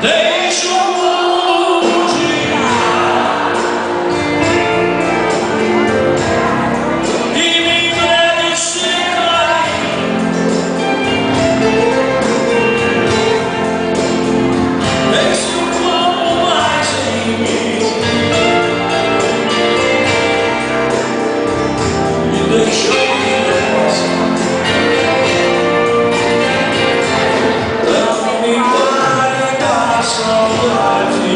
Deixa o mundo girar e me entregue sem cair. Deixa o corpo mais em mim. Me deixa ir. Não me vai dar saudade.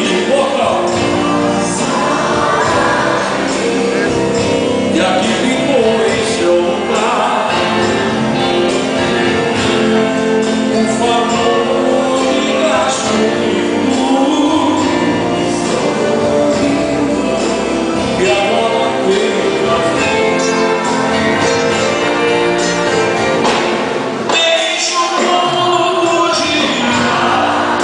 E aqui depois eu voltar, por favor, fica comigo. E agora pela frente, deixa o mundo girar.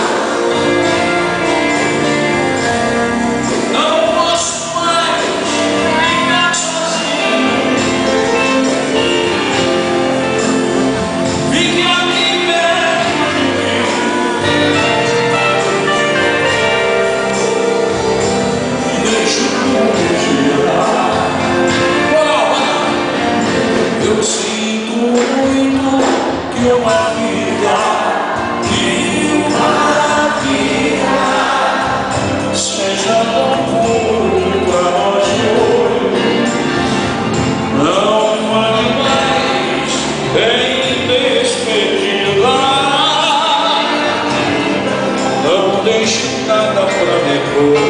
Não posso mais ficar sozinho. Fique aqui perto de mim. E deixa o mundo girar. Eu sinto muito que uma vida seja tão curta pra nós dois. Não vale mais em despedida. Não deixe nada pra depois.